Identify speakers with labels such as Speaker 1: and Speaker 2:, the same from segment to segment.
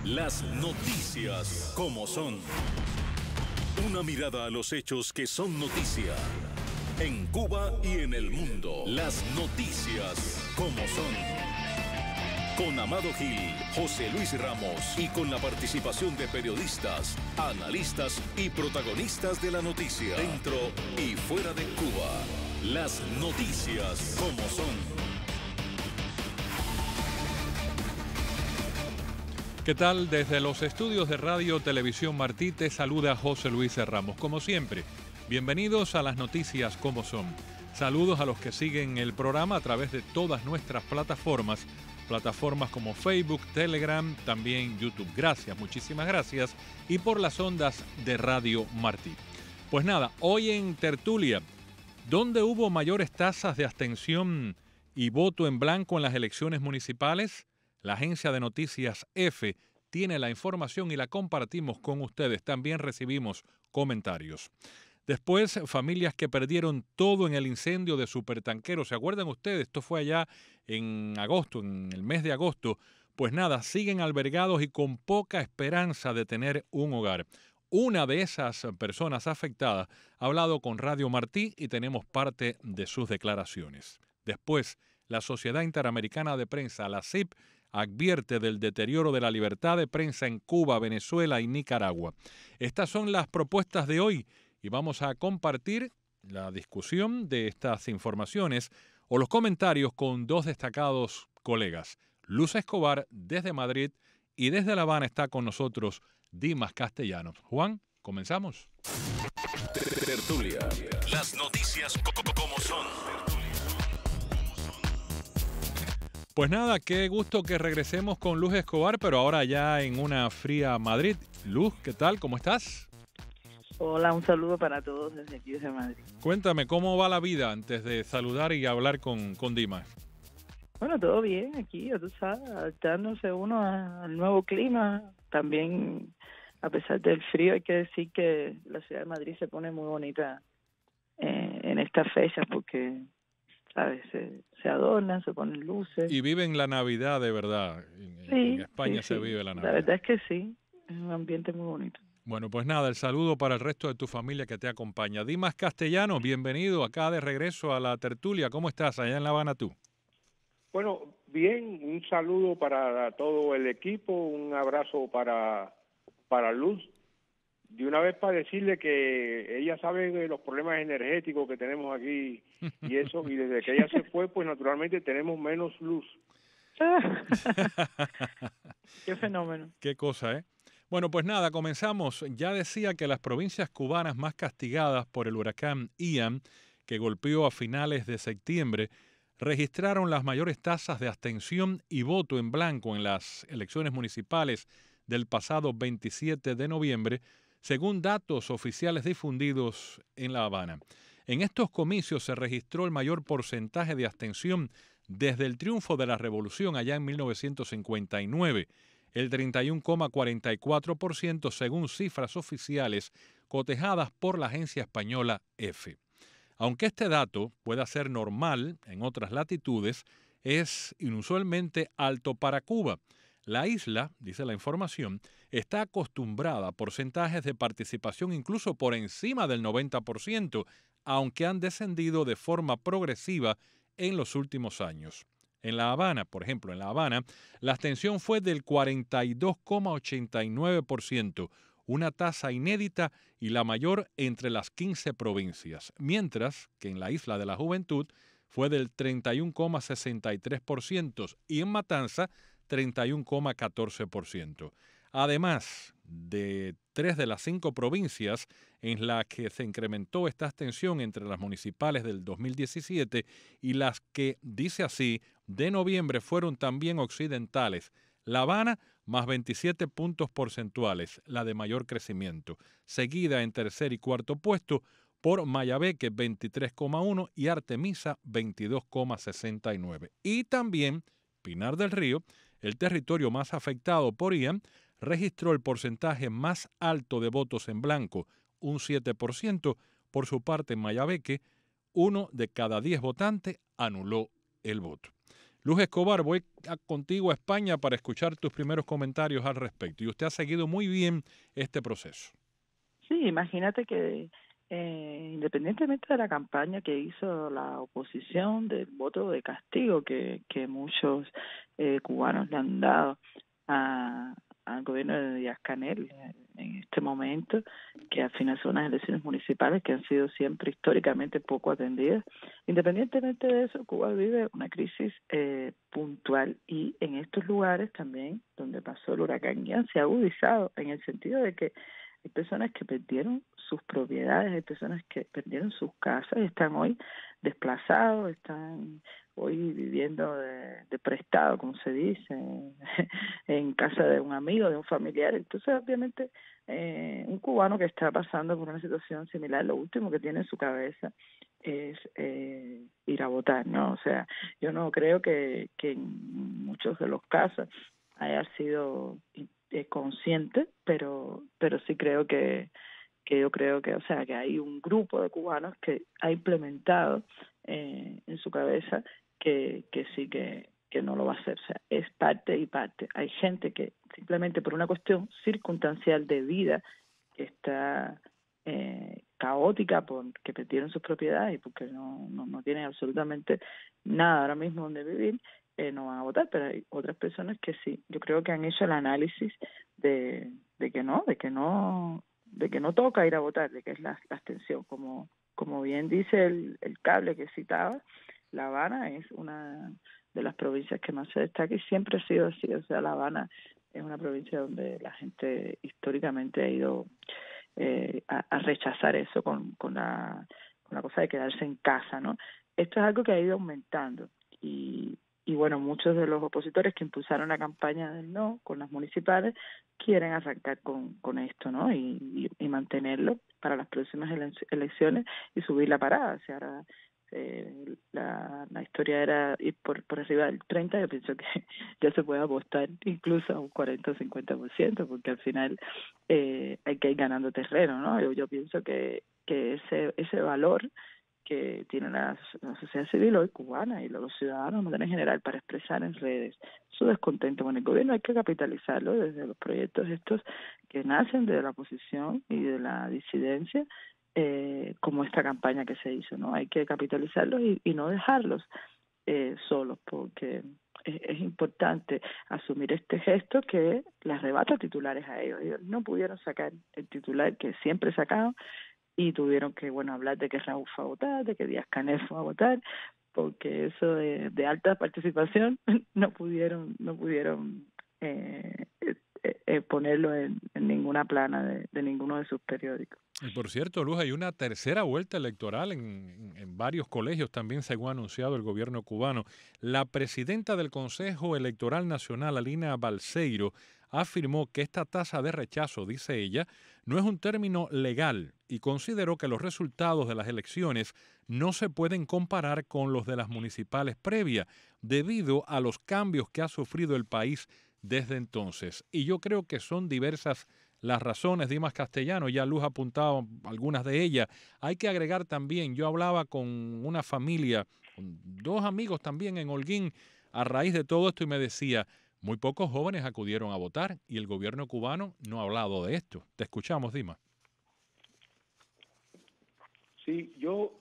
Speaker 1: Las noticias como son. Una mirada a los hechos que son noticia. En Cuba y en el mundo. Las noticias como son. Con Amado Gil, José Luis Ramos y con la participación de periodistas, analistas y protagonistas de la noticia. Dentro y fuera de Cuba. Las noticias como son.
Speaker 2: ¿Qué tal? Desde los estudios de Radio Televisión Martí te saluda José Luis Ramos. Como siempre, bienvenidos a las noticias como son. Saludos a los que siguen el programa a través de todas nuestras plataformas como Facebook, Telegram, también YouTube. Gracias, muchísimas gracias. Y por las ondas de Radio Martí. Pues nada, hoy en Tertulia, ¿dónde hubo mayores tasas de abstención y voto en blanco en las elecciones municipales? La agencia de noticias EFE tiene la información y la compartimos con ustedes. También recibimos comentarios. Después, familias que perdieron todo en el incendio de supertanqueros. ¿Se acuerdan ustedes? Esto fue allá en agosto, en el mes de agosto. Pues nada, siguen albergados y con poca esperanza de tener un hogar. Una de esas personas afectadas ha hablado con Radio Martí y tenemos parte de sus declaraciones. Después, la Sociedad Interamericana de Prensa, la CIP, advierte del deterioro de la libertad de prensa en Cuba, Venezuela y Nicaragua. Estas son las propuestas de hoy y vamos a compartir la discusión de estas informaciones o los comentarios con dos destacados colegas. Luz Escobar desde Madrid y desde La Habana está con nosotros Dimas Castellanos. Juan, ¿comenzamos?
Speaker 1: Tertulia. Las noticias como son.
Speaker 2: Pues nada, qué gusto que regresemos con Luz Escobar, pero ahora ya en una fría Madrid. Luz, ¿qué tal? ¿Cómo estás?
Speaker 3: Hola, un saludo para todos desde aquí, desde Madrid.
Speaker 2: Cuéntame, ¿cómo va la vida antes de saludar y hablar con Dimas?
Speaker 3: Bueno, todo bien aquí, ya tú sabes, adaptándose uno al nuevo clima. También, a pesar del frío, hay que decir que la ciudad de Madrid se pone muy bonita en estas fechas porque, ¿sabes? Se adornan, se ponen luces.
Speaker 2: Y viven la Navidad de verdad. En España se vive la Navidad.
Speaker 3: La verdad es que sí, es un ambiente muy bonito.
Speaker 2: Bueno, pues nada, el saludo para el resto de tu familia que te acompaña. Dimas Castellanos, bienvenido acá de regreso a la tertulia. ¿Cómo estás allá en La Habana tú?
Speaker 4: Bueno, bien, un saludo para todo el equipo, un abrazo para Luz. De una vez para decirle que ella sabe de los problemas energéticos que tenemos aquí y eso, y desde que ella se fue, pues naturalmente tenemos menos luz.
Speaker 3: Qué fenómeno.
Speaker 2: Qué cosa, ¿eh? Bueno, pues nada, comenzamos. Ya decía que las provincias cubanas más castigadas por el huracán Ian, que golpeó a finales de septiembre, registraron las mayores tasas de abstención y voto en blanco en las elecciones municipales del pasado 27 de noviembre, según datos oficiales difundidos en La Habana. En estos comicios se registró el mayor porcentaje de abstención desde el triunfo de la revolución allá en 1959, el 31,44% según cifras oficiales cotejadas por la agencia española EFE. Aunque este dato pueda ser normal en otras latitudes, es inusualmente alto para Cuba. La isla, dice la información, está acostumbrada a porcentajes de participación incluso por encima del 90%, aunque han descendido de forma progresiva en los últimos años. En La Habana, por ejemplo, la abstención fue del 42,89%, una tasa inédita y la mayor entre las 15 provincias, mientras que en la Isla de la Juventud fue del 31,63% y en Matanza 31,14%. Además de 3 de las 5 provincias en las que se incrementó esta abstención entre las municipales del 2017 y las que, dice así, de noviembre fueron también occidentales. La Habana, más 27 puntos porcentuales, la de mayor crecimiento, seguida en tercer y cuarto puesto por Mayabeque 23,1 y Artemisa 22,69. Y también Pinar del Río, el territorio más afectado por Ian, registró el porcentaje más alto de votos en blanco, un 7%. Por su parte, en Mayabeque, 1 de cada 10 votantes anuló el voto. Luz Escobar, voy contigo a España para escuchar tus primeros comentarios al respecto. Y usted ha seguido muy bien este proceso.
Speaker 3: Sí, imagínate que independientemente de la campaña que hizo la oposición del voto de castigo que muchos cubanos le han dado al gobierno de Díaz-Canel en este momento, que al final son unas elecciones municipales que han sido siempre históricamente poco atendidas. Independientemente de eso, Cuba vive una crisis puntual, y en estos lugares también donde pasó el huracán Ian se ha agudizado, en el sentido de que hay personas que perdieron sus propiedades, hay personas que perdieron sus casas y están hoy desplazados, están hoy viviendo de prestado, como se dice, en casa de un amigo, de un familiar. Entonces, obviamente, un cubano que está pasando por una situación similar, lo último que tiene en su cabeza es ir a votar, ¿no? O sea, yo no creo que en muchos de los casos haya sido consciente, pero sí creo que yo creo que, o sea, que hay un grupo de cubanos que ha implementado en su cabeza que sí que no lo va a hacer. O sea, es parte y parte. Hay gente que simplemente por una cuestión circunstancial de vida que está caótica, porque perdieron sus propiedades y porque no tienen absolutamente nada ahora mismo donde vivir, no van a votar, pero hay otras personas que sí. Yo creo que han hecho el análisis de que no toca ir a votar, de que es la abstención. Como bien dice el cable que citaba, La Habana es una de las provincias que más se destaca y siempre ha sido así. O sea, La Habana es una provincia donde la gente históricamente ha ido a rechazar eso con la cosa de quedarse en casa, ¿no? Esto es algo que ha ido aumentando, y bueno, muchos de los opositores que impulsaron la campaña del no con las municipales quieren arrancar con esto, ¿no? Y mantenerlo para las próximas elecciones y subir la parada. O sea, ahora la historia era ir por arriba del 30%. Yo pienso que ya se puede apostar incluso a un 40 o 50%, porque al final hay que ir ganando terreno, ¿no? Yo pienso que ese valor que tiene la sociedad civil hoy cubana y los ciudadanos en general para expresar en redes su descontento con el gobierno, hay que capitalizarlo desde los proyectos estos que nacen de la oposición y de la disidencia, como esta campaña que se hizo, ¿no? Hay que capitalizarlos y no dejarlos solos, porque es importante asumir este gesto que les arrebata titulares a ellos. Ellos no pudieron sacar el titular que siempre sacaban, y tuvieron que, hablar de que Raúl fue a votar, de que Díaz-Canel fue a votar, porque eso de alta participación no pudieron ponerlo en ninguna plana de ninguno de sus periódicos.
Speaker 2: Y por cierto, Luz, hay una tercera vuelta electoral en varios colegios también, según ha anunciado el gobierno cubano. La presidenta del Consejo Electoral Nacional, Alina Balseiro, afirmó que esta tasa de rechazo, dice ella, no es un término legal, y consideró que los resultados de las elecciones no se pueden comparar con los de las municipales previas, debido a los cambios que ha sufrido el país desde entonces. Y yo creo que son diversas las razones. Dimas Castellano, ya Luz ha apuntado algunas de ellas. Hay que agregar también, yo hablaba con una familia, con dos amigos también en Holguín, a raíz de todo esto, y me decía, muy pocos jóvenes acudieron a votar y el gobierno cubano no ha hablado de esto. Te escuchamos, Dimas.
Speaker 4: Sí, yo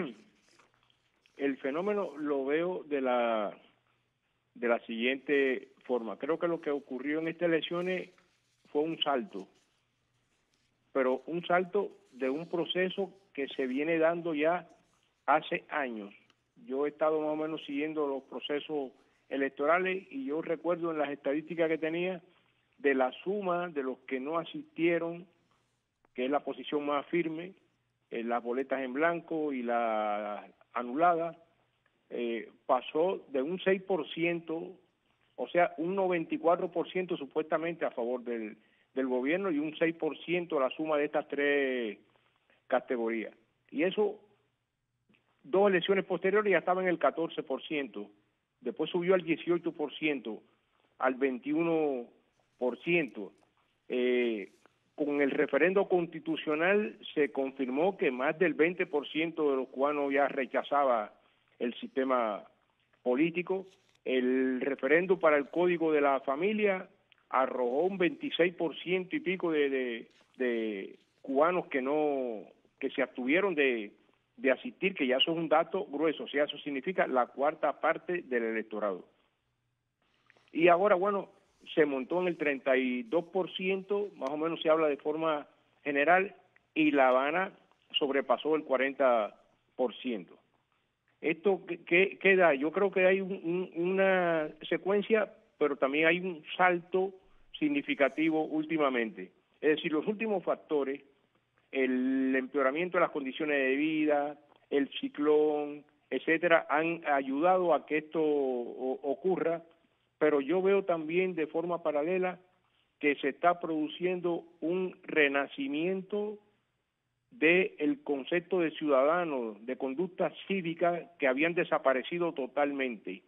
Speaker 4: el fenómeno lo veo de la siguiente forma. Creo que lo que ocurrió en estas elecciones fue un salto, pero un salto de un proceso que se viene dando ya hace años. Yo he estado más o menos siguiendo los procesos electorales y yo recuerdo en las estadísticas que tenía de la suma de los que no asistieron, que es la posición más firme, las boletas en blanco y la anulada, pasó de un 6%, o sea, un 94% supuestamente a favor del gobierno y un 6% la suma de estas tres categorías. Y eso, dos elecciones posteriores ya estaba en el 14%, después subió al 18%, al 21%. Con el referendo constitucional se confirmó que más del 20% de los cubanos ya rechazaba el sistema político. el referendo para el Código de la Familia arrojó un 26% y pico de cubanos que se abstuvieron de asistir, que ya eso es un dato grueso, o sea, eso significa la cuarta parte del electorado. Y ahora, bueno, se montó en el 32%, más o menos se habla de forma general, y La Habana sobrepasó el 40%. ¿Esto qué da? Yo creo que hay una secuencia, pero también hay un salto significativo últimamente. Es decir, los últimos factores, el empeoramiento de las condiciones de vida, el ciclón, etcétera, han ayudado a que esto ocurra, pero yo veo también de forma paralela que se está produciendo un renacimiento del concepto de ciudadano, de conducta cívica que habían desaparecido totalmente.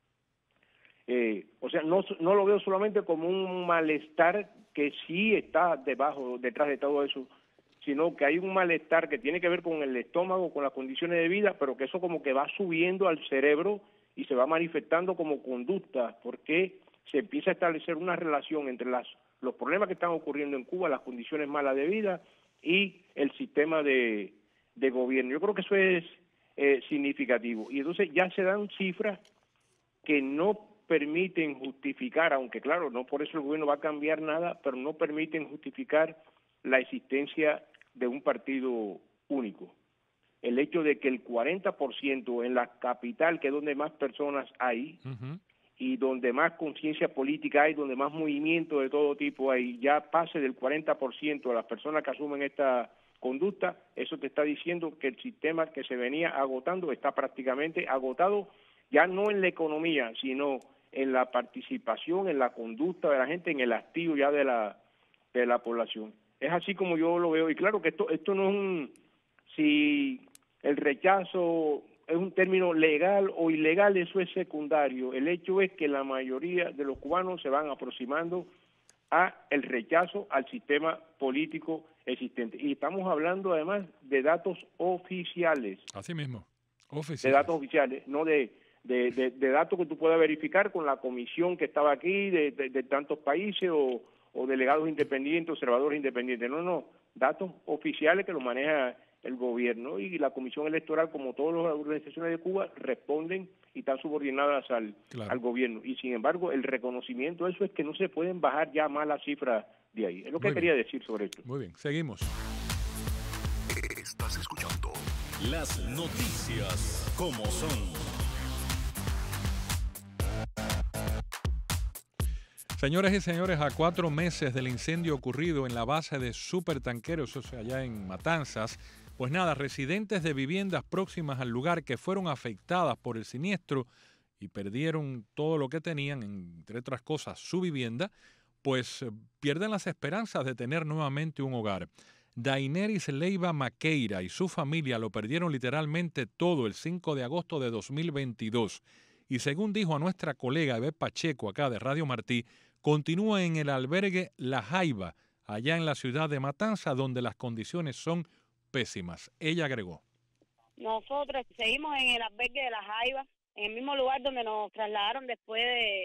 Speaker 4: O sea, no lo veo solamente como un malestar que sí está detrás de todo eso, sino que hay un malestar que tiene que ver con el estómago, con las condiciones de vida, pero que eso como que va subiendo al cerebro y se va manifestando como conducta, porque se empieza a establecer una relación entre los problemas que están ocurriendo en Cuba, las condiciones malas de vida y el sistema de gobierno. Yo creo que eso es significativo. Y entonces ya se dan cifras que no permiten justificar, aunque claro, no por eso el gobierno va a cambiar nada, pero no permiten justificar la existencia de un partido único. El hecho de que el 40% en la capital, que es donde más personas hay, y donde más conciencia política hay, donde más movimiento de todo tipo hay, ya pase del 40% de las personas que asumen esta conducta, eso te está diciendo que el sistema que se venía agotando está prácticamente agotado, ya no en la economía, sino en la participación, en la conducta de la gente, en el hastío ya de la población. Es así como yo lo veo, y claro que esto no es si el rechazo es un término legal o ilegal, eso es secundario. El hecho es que la mayoría de los cubanos se van aproximando a el rechazo al sistema político existente. Y estamos hablando además de datos oficiales.
Speaker 2: Así mismo, oficiales.
Speaker 4: De datos oficiales, no de datos que tú puedas verificar con la comisión que estaba aquí de tantos países o delegados independientes, observadores independientes. No, datos oficiales que lo maneja el gobierno, y la Comisión Electoral, como todas las organizaciones de Cuba, responden y están subordinadas al gobierno. Y sin embargo, el reconocimiento de eso es que no se pueden bajar ya más las cifras de ahí. Es lo que quería decir sobre esto.
Speaker 2: Muy bien, seguimos.
Speaker 1: Estás escuchando las noticias como son.
Speaker 2: Señoras y señores, a 4 meses del incendio ocurrido en la base de supertanqueros, o sea, allá en Matanzas, pues nada, residentes de viviendas próximas al lugar que fueron afectadas por el siniestro y perdieron todo lo que tenían, entre otras cosas, su vivienda, pues pierden las esperanzas de tener nuevamente un hogar. Daineris Leiva Maqueira y su familia lo perdieron literalmente todo el 5 de agosto de 2022. Y según dijo a nuestra colega Ebe Pacheco acá de Radio Martí, continúa en el albergue La Jaiba, allá en la ciudad de Matanza, donde las condiciones son pésimas. Ella agregó.
Speaker 5: Nosotros seguimos en el albergue de La Jaiba, en el mismo lugar donde nos trasladaron después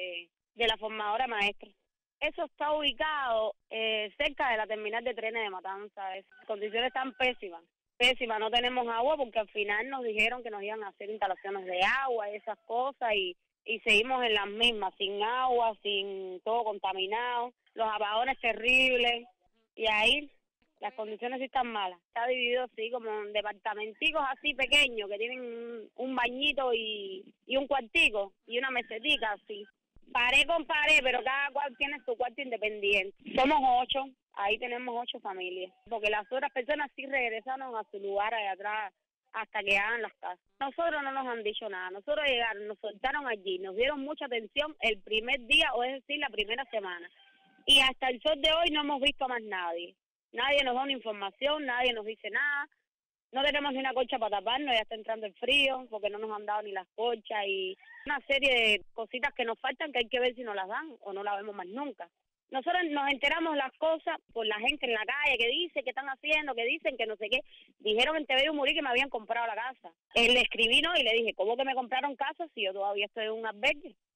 Speaker 5: de la formadora maestra. Eso está ubicado cerca de la terminal de trenes de Matanza. Las condiciones están pésimas. No tenemos agua porque al final nos dijeron que nos iban a hacer instalaciones de agua y esas cosas y seguimos en las mismas, sin agua, sin todo contaminado, los apagones terribles y ahí las condiciones sí están malas. Está dividido así como en departamenticos así pequeños que tienen un bañito y un cuartico y una mesetica así. Pared con pared, pero cada cual tiene su cuarto independiente. Somos 8, ahí tenemos 8 familias, porque las otras personas sí regresaron a su lugar allá atrás hasta que hagan las casas. Nosotros no nos han dicho nada, nosotros llegaron, nos soltaron allí, nos dieron mucha atención el primer día, o es decir, la primera semana. Y hasta el sol de hoy no hemos visto a más nadie. Nadie nos da una información, nadie nos dice nada. No tenemos ni una colcha para taparnos, ya está entrando el frío, porque no nos han dado ni las colchas y una serie de cositas que nos faltan que hay que ver si nos las dan o no las vemos más nunca. Nosotros nos enteramos las cosas por la gente en la calle que dice que están haciendo, que dicen que no sé qué. Dijeron en TV Umurí que me habían comprado la casa. Le escribí, ¿no? Y le dije, ¿cómo que me compraron casa si yo todavía estoy en un albergue?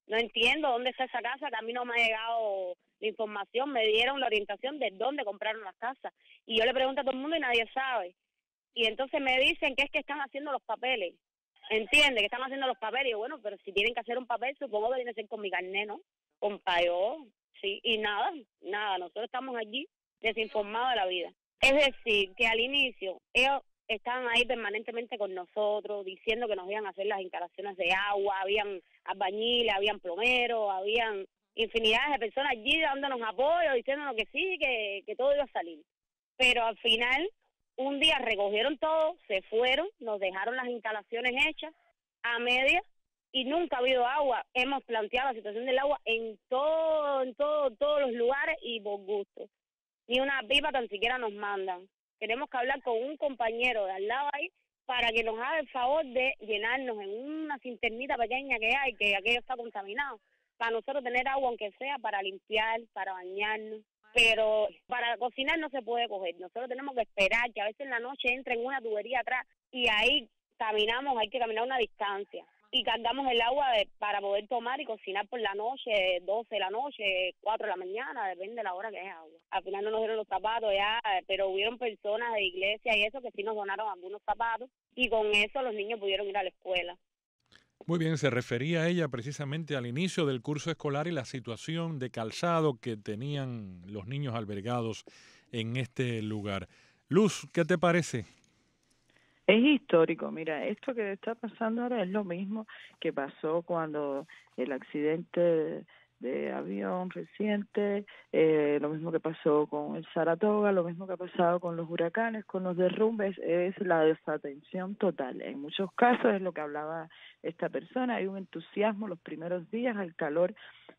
Speaker 5: No entiendo dónde está esa casa, que a mí no me ha llegado la información, me dieron la orientación de dónde compraron las casas. Y yo le pregunto a todo el mundo y nadie sabe. Y entonces me dicen que es que están haciendo los papeles. ¿Entiende? Que están haciendo los papeles. Y yo, bueno, pero si tienen que hacer un papel, supongo que tiene que ser con mi carnet, ¿no? Con payo, sí. Y nada, nosotros estamos allí desinformados de la vida. Es decir, que al inicio ellos estaban ahí permanentemente con nosotros, diciendo que nos iban a hacer las instalaciones de agua, habían albañiles, habían plomeros, habían infinidades de personas allí dándonos apoyo, diciéndonos que sí, que todo iba a salir. Pero al final, un día recogieron todo, se fueron, nos dejaron las instalaciones hechas a medias y nunca ha habido agua. Hemos planteado la situación del agua en todos los lugares y por gusto. Ni una pipa tan siquiera nos mandan. Tenemos que hablar con un compañero de al lado ahí para que nos haga el favor de llenarnos en una cinternita pequeña que hay, que aquello está contaminado, para nosotros tener agua, aunque sea para limpiar, para bañarnos. Pero para cocinar no se puede coger. Nosotros tenemos que esperar que a veces en la noche entre en una tubería atrás y ahí caminamos, hay que caminar una distancia. Y cargamos el agua para poder tomar y cocinar por la noche, 12 de la noche, 4 de la mañana, depende de la hora que es agua. Al final no nos dieron los zapatos ya, pero hubieron personas de iglesia y eso que sí nos donaron algunos zapatos y con eso los niños pudieron ir a la escuela.
Speaker 2: Muy bien, se refería ella precisamente al inicio del curso escolar y la situación de calzado que tenían los niños albergados en este lugar. Luz, ¿qué te parece?
Speaker 3: Es histórico, mira, esto que está pasando ahora es lo mismo que pasó cuando el accidente de avión reciente, lo mismo que pasó con el Saratoga, lo mismo que ha pasado con los huracanes, con los derrumbes, es la desatención total. En muchos casos es lo que hablaba esta persona, hay un entusiasmo los primeros días al calor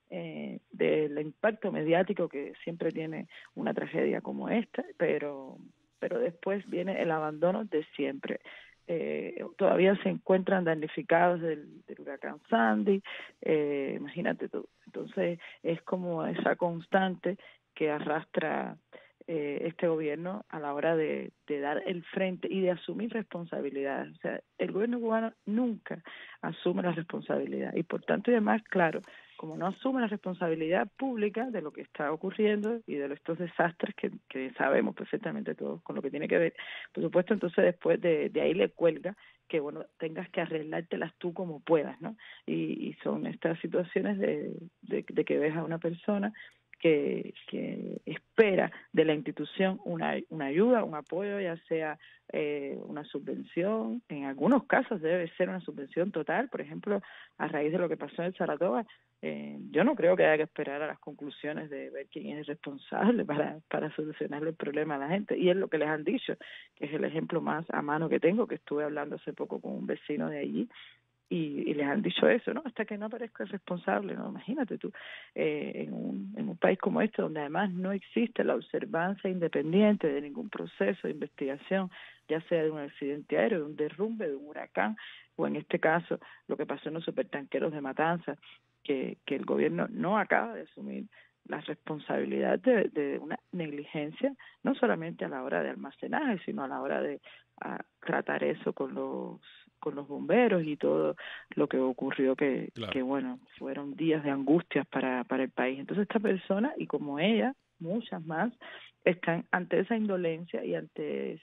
Speaker 3: del impacto mediático que siempre tiene una tragedia como esta, pero después viene el abandono de siempre. Todavía se encuentran damnificados del huracán Sandy, imagínate tú. Entonces es como esa constante que arrastra este gobierno a la hora de dar el frente y de asumir responsabilidades. O sea, el gobierno cubano nunca asume la responsabilidad y por tanto y además, claro, como no asume la responsabilidad pública de lo que está ocurriendo y de estos desastres que sabemos perfectamente todos con lo que tiene que ver, por supuesto, entonces después de ahí le cuelga que, bueno, tengas que arreglártelas tú como puedas, ¿no? Y son estas situaciones de que ves a una persona que espera de la institución una ayuda, un apoyo, ya sea una subvención, en algunos casos debe ser una subvención total, por ejemplo, a raíz de lo que pasó en el Saratoga, yo no creo que haya que esperar a las conclusiones de ver quién es responsable para solucionarle el problema a la gente, y es lo que les han dicho, que es el ejemplo más a mano que tengo, que estuve hablando hace poco con un vecino de allí, y les han dicho eso, ¿no? Hasta que no aparezca el responsable, ¿no? Imagínate tú, en un país como este, donde además no existe la observancia independiente de ningún proceso de investigación, ya sea de un accidente aéreo, de un derrumbe, de un huracán, o en este caso, lo que pasó en los supertanqueros de Matanzas, que el gobierno no acaba de asumir la responsabilidad de una negligencia, no solamente a la hora de almacenaje, sino a la hora de tratar eso con los bomberos y todo lo que ocurrió
Speaker 2: Claro.
Speaker 3: que bueno, fueron días de angustias para el país. Entonces esta persona, y como ella, muchas más, están ante esa indolencia y ante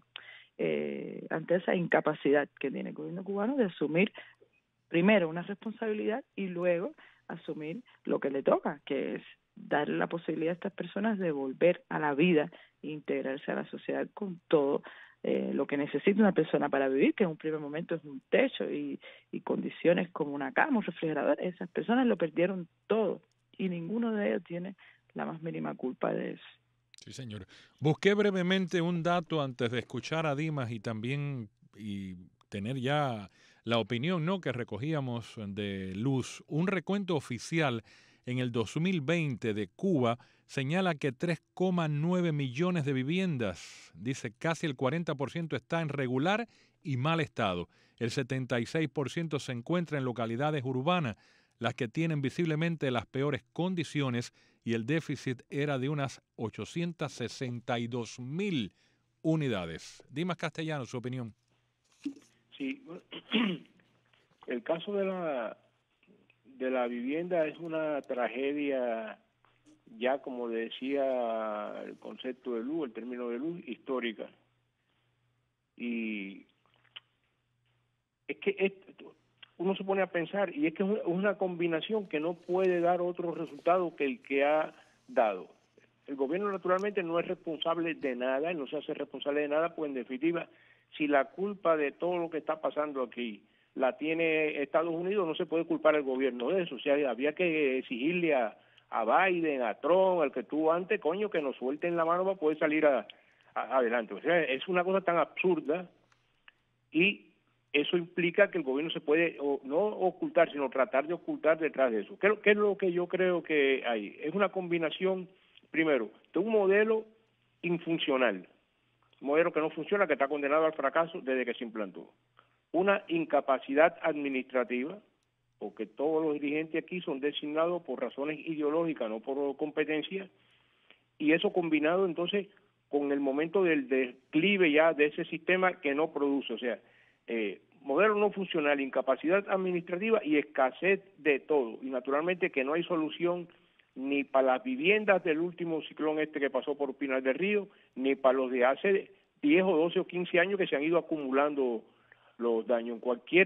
Speaker 3: esa incapacidad que tiene el gobierno cubano de asumir primero una responsabilidad y luego asumir lo que le toca, que es darle la posibilidad a estas personas de volver a la vida e integrarse a la sociedad con todo lo que necesita una persona para vivir, que en un primer momento es un techo y condiciones como una cama, un refrigerador. Esas personas lo perdieron todo y ninguno de ellos tiene la más mínima culpa de eso.
Speaker 2: Sí, señor. Busqué brevemente un dato antes de escuchar a Dimas y también tener ya la opinión, ¿no?, que recogíamos de Luz. Un recuento oficial en el 2020 de Cuba señala que 3,9 millones de viviendas, dice casi el 40% está en regular y mal estado. El 76% se encuentra en localidades urbanas, las que tienen visiblemente las peores condiciones, y el déficit era de unas 862,000 unidades. Dimas Castellano, su opinión.
Speaker 4: Sí, el caso de de la vivienda es una tragedia, ya como decía el concepto de Luz, el término de Luz, histórica. Y es que uno se pone a pensar, y es que es una combinación que no puede dar otro resultado que el que ha dado. El gobierno naturalmente no es responsable de nada, y no se hace responsable de nada, pues en definitiva, si la culpa de todo lo que está pasando aquí la tiene Estados Unidos, no se puede culpar al gobierno de eso. O sea, había que exigirle a Biden, a Trump, al que estuvo antes, coño, que nos suelten la mano para poder salir adelante. O sea, es una cosa tan absurda, y eso implica que el gobierno se puede no ocultar, sino tratar de ocultar detrás de eso. ¿Qué es lo que yo creo que hay? Es una combinación, primero, de un modelo infuncional, un modelo que no funciona, que está condenado al fracaso desde que se implantó. Una incapacidad administrativa, porque todos los dirigentes aquí son designados por razones ideológicas, no por competencia, y eso combinado entonces con el momento del declive ya de ese sistema que no produce, o sea, modelo no funcional, incapacidad administrativa y escasez de todo, y naturalmente que no hay solución ni para las viviendas del último ciclón que pasó por Pinar del Río, ni para los de hace 10 o 12 o 15 años que se han ido acumulando los daños. Cualquier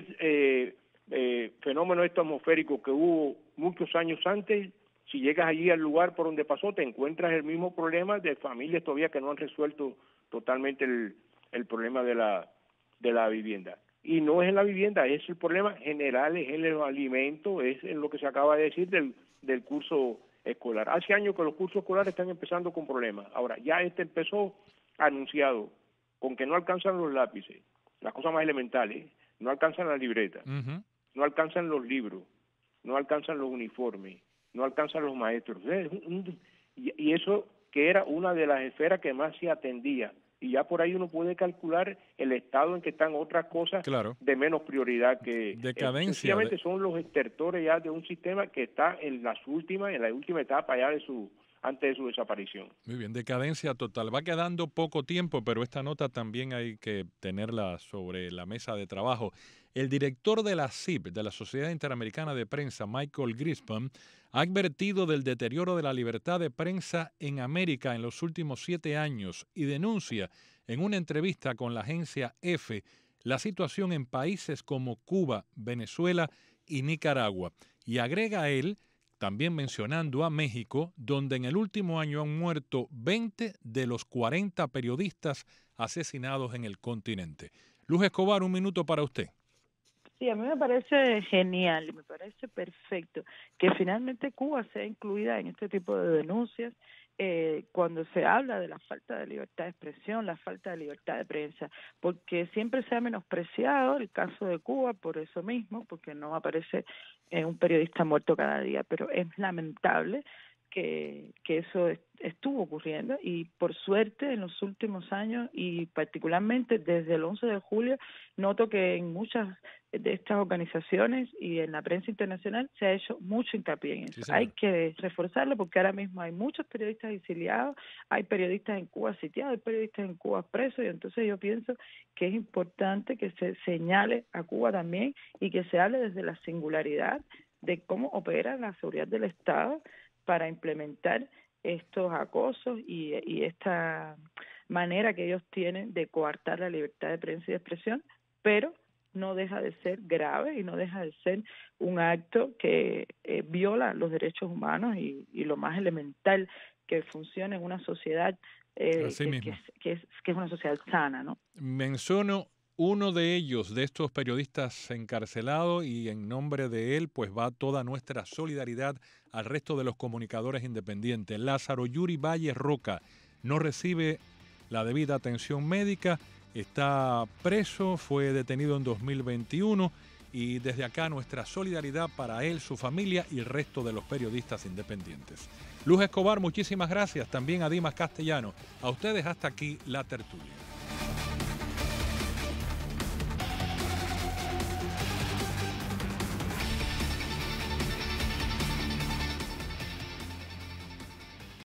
Speaker 4: fenómeno atmosférico que hubo muchos años antes, si llegas allí al lugar por donde pasó, te encuentras el mismo problema de familias todavía que no han resuelto totalmente el problema de la vivienda. Y no es en la vivienda, es el problema general, es en los alimentos, es en lo que se acaba de decir del curso escolar. Hace años que los cursos escolares están empezando con problemas. Ahora, ya empezó anunciado con que no alcanzan los lápices, las cosas más elementales, no alcanzan la libreta, no alcanzan los libros, no alcanzan los uniformes, no alcanzan los maestros. Y eso que era una de las esferas que más se atendía. Y ya por ahí uno puede calcular el estado en que están otras cosas de menos prioridad que
Speaker 2: decadencia.
Speaker 4: Sencillamente son los estertores ya de un sistema que está en la última etapa ya antes de su desaparición.
Speaker 2: Muy bien, decadencia total. Va quedando poco tiempo, pero esta nota también hay que tenerla sobre la mesa de trabajo. El director de la SIP, de la Sociedad Interamericana de Prensa, Michael Grispan, ha advertido del deterioro de la libertad de prensa en América en los últimos 7 años y denuncia en una entrevista con la agencia EFE la situación en países como Cuba, Venezuela y Nicaragua. Y agrega a él, también mencionando a México, donde en el último año han muerto 20 de los 40 periodistas asesinados en el continente. Luz Escobar, un minuto para usted.
Speaker 3: Sí, a mí me parece genial, me parece perfecto que finalmente Cuba sea incluida en este tipo de denuncias cuando se habla de la falta de libertad de expresión, la falta de libertad de prensa, porque siempre se ha menospreciado el caso de Cuba por eso mismo, porque no aparece un periodista muerto cada día, pero es lamentable que eso estuvo ocurriendo, y por suerte en los últimos años y particularmente desde el 11 de julio noto que en muchas de estas organizaciones y en la prensa internacional se ha hecho mucho hincapié en eso. Sí, hay que reforzarlo porque ahora mismo hay muchos periodistas exiliados, hay periodistas en Cuba sitiados, hay periodistas en Cuba presos, y entonces yo pienso que es importante que se señale a Cuba también y que se hable desde la singularidad de cómo opera la seguridad del Estado para implementar estos acosos y esta manera que ellos tienen de coartar la libertad de prensa y de expresión, pero no deja de ser grave y no deja de ser un acto que viola los derechos humanos y lo más elemental que funciona en una sociedad que es una sociedad sana, ¿no?
Speaker 2: Menciono uno de ellos, de estos periodistas encarcelados, y en nombre de él pues va toda nuestra solidaridad al resto de los comunicadores independientes. Lázaro Yuri Valle Roca no recibe la debida atención médica, está preso, fue detenido en 2021 y desde acá nuestra solidaridad para él, su familia y el resto de los periodistas independientes. Luz Escobar, muchísimas gracias, también a Dimas Castellano. A ustedes hasta aquí la tertulia.